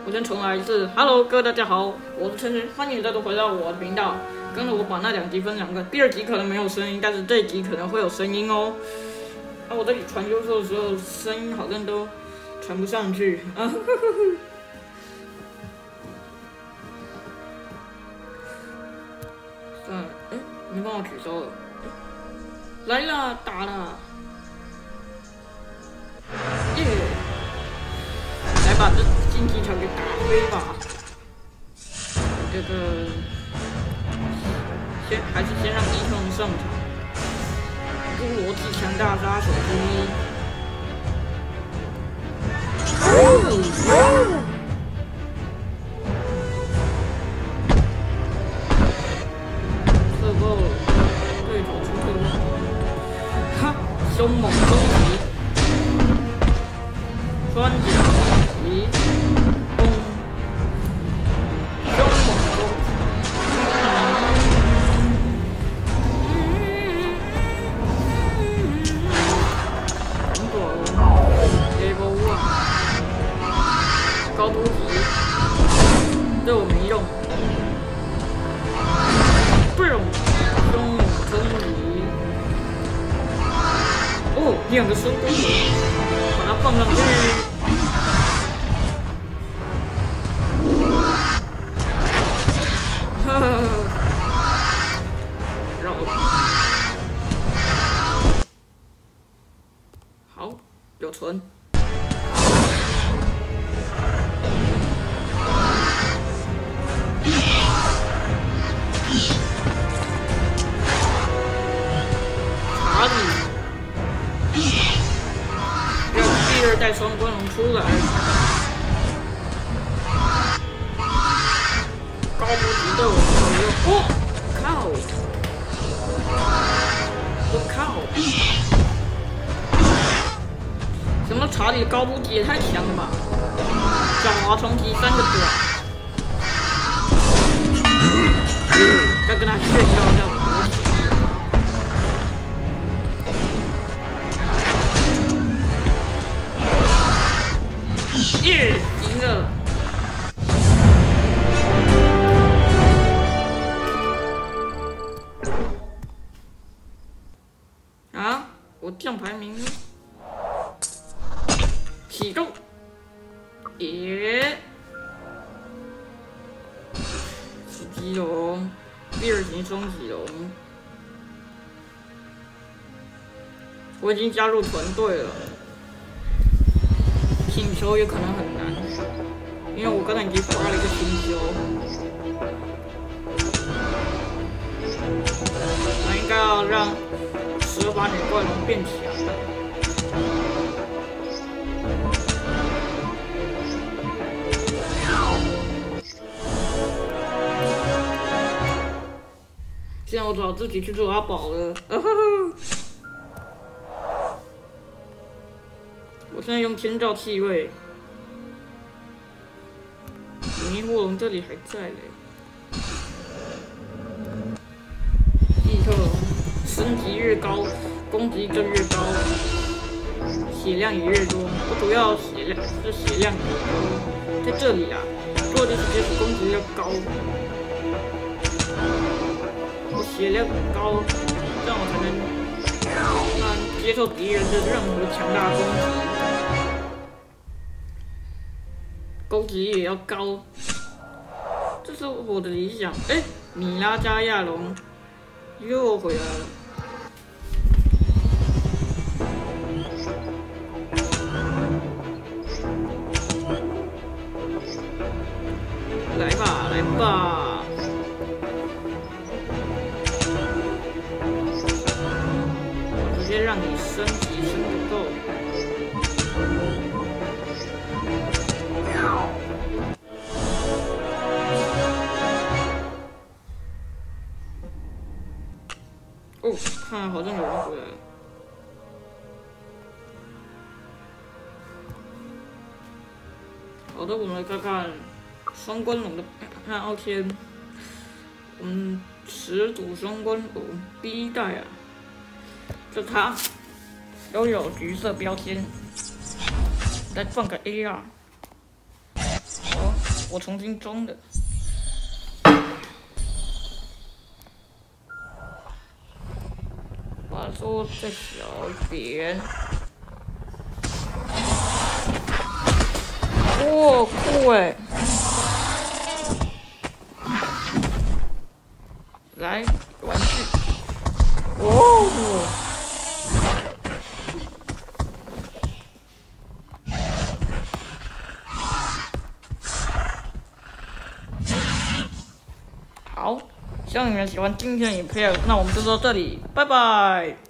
我先重来一次。Hello， 各位大家好，我是陈晨，欢迎再度回到我的频道。跟着我把那2集分2个，第2集可能没有声音，但是这一集可能会有声音哦。我这里传优秀的时候，声音好像都传不上去啊。算了，没帮我取消了。来啦，打啦！耶！来把这竞技场给打飞吧。这个还是先让伊藤上场。侏罗纪强大杀手之一。这个对手出特效，哈，凶猛攻击，穿甲击，攻，凶猛攻击。高突击，对我没用。boom， 凶猛冲击。哦，2个深攻击，把它放上去。哈哈，绕。好，有存。查理，让第2代双关龙出来。高突击对我没用。哦，靠！我靠！什么查理高突击也太强了吧！爪华冲击3个爪。要跟他炫耀一下。耶，赢了！啊，我降排名启动，耶！是基龙，第2级终极龙。我已经加入团队了。请求也可能很难，因为我刚才已经发了一个请求，那应该要让18女怪龙变强。现在我只好自己去做阿宝了。我现在用天照气味，迷惑龙这里还在嘞。地特龙升级越高，攻击就越高，血量也越多。我主要血量也高，在这里啊，落地时间比攻击要高，我血量高，这样我才能接受敌人的任何强大攻击。攻击也要高，这是我的理想。米拉加亚龙又回来了。来吧，来吧！我直接让你升级升不够。哦，看来好像有人回来了。好的，我们来看看双关龙的傲天。始祖双关龙第1代啊，就它拥有橘色标签，再放个 AR。好。 我重新装的。把它做再小一点。哇，酷哎！来，玩具。哦。好，希望你们喜欢今天的影片，那我们就到这里，拜拜。